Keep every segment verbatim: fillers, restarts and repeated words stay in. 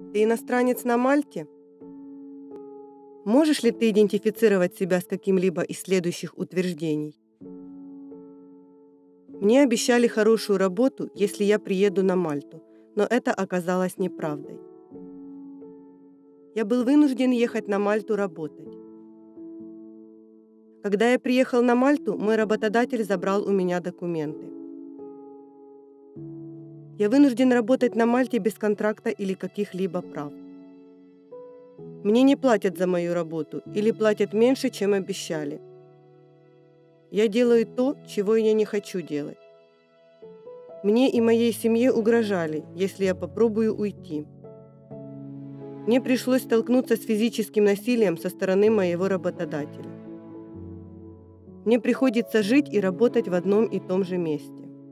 Ты иностранец на Мальте? Можешь ли ты идентифицировать себя с каким-либо из следующих утверждений? Мне обещали хорошую работу, если я приеду на Мальту, но это оказалось неправдой. Я был вынужден ехать на Мальту работать. Когда я приехал на Мальту, мой работодатель забрал у меня документы. Я вынужден работать на Мальте без контракта или каких-либо прав. Мне не платят за мою работу или платят меньше, чем обещали. Я делаю то, чего я не хочу делать. Мне и моей семье угрожали, если я попробую уйти. Мне пришлось столкнуться с физическим насилием со стороны моего работодателя. Мне приходится жить и работать в одном и том же месте.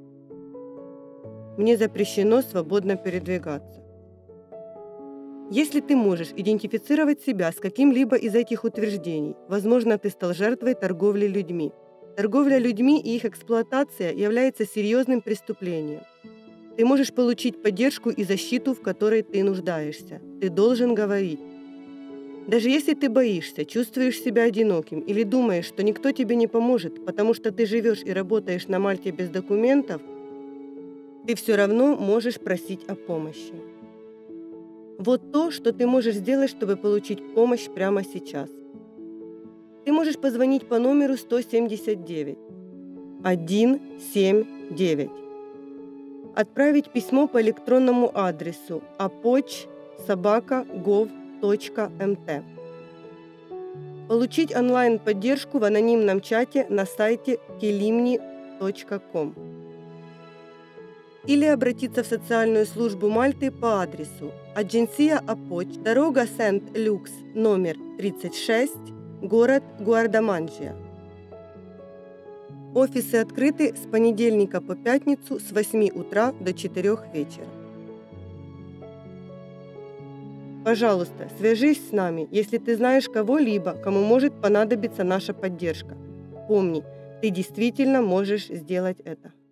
Мне запрещено свободно передвигаться. Если ты можешь идентифицировать себя с каким-либо из этих утверждений, возможно, ты стал жертвой торговли людьми. Торговля людьми и их эксплуатация является серьезным преступлением. Ты можешь получить поддержку и защиту, в которой ты нуждаешься. Ты должен говорить. Даже если ты боишься, чувствуешь себя одиноким или думаешь, что никто тебе не поможет, потому что ты живешь и работаешь на Мальте без документов, ты все равно можешь просить о помощи. Вот то, что ты можешь сделать, чтобы получить помощь прямо сейчас. Ты можешь позвонить по номеру сто семьдесят девять сто семьдесят девять, отправить письмо по электронному адресу апоч собака гов точка мт, получить онлайн-поддержку в анонимном чате на сайте келимни точка ком или обратиться в социальную службу Мальты по адресу Агенция Апоч, дорога Сент-Люкс, номер тридцать шесть, город Гуардаманджиа. Офисы открыты с понедельника по пятницу с восьми утра до четырёх вечера. Пожалуйста, свяжись с нами, если ты знаешь кого-либо, кому может понадобиться наша поддержка. Помни, ты действительно можешь сделать это.